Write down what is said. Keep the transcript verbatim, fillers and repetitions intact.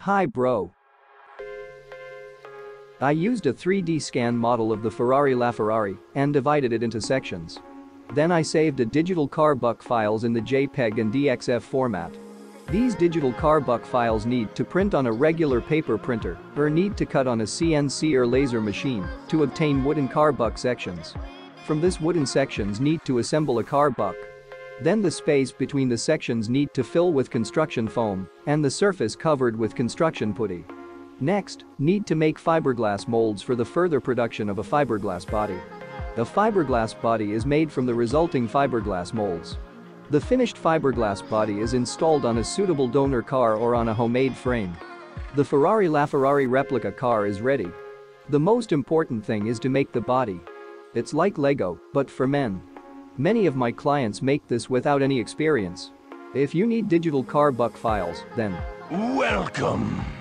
Hi bro. I used a three D scan model of the Ferrari LaFerrari and divided it into sections. Then I saved a digital carbuck files in the JPEG and D X F format. These digital carbuck files need to print on a regular paper printer or need to cut on a C N C or laser machine to obtain wooden carbuck sections. From this wooden sections need to assemble a carbuck. Then the space between the sections need to fill with construction foam and the surface covered with construction putty. Next, need to make fiberglass molds for the further production of a fiberglass body. The fiberglass body is made from the resulting fiberglass molds. The finished fiberglass body is installed on a suitable donor car or on a homemade frame. The Ferrari LaFerrari replica car is ready. The most important thing is to make the body. It's like Lego, but for men. Many of my clients make this without any experience. If you need digital carbuck files, then welcome.